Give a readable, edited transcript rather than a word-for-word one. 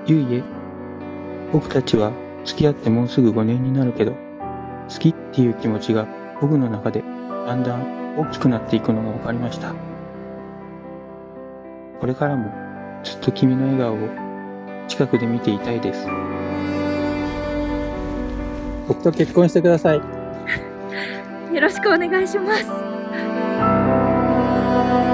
ゆいへ、僕たちは付き合ってもうすぐ5年になるけど、好きっていう気持ちが僕の中でだんだん大きくなっていくのが分かりました。これからもずっと君の笑顔を近くで見ていたいです。僕と結婚してください。 よろしくお願いします。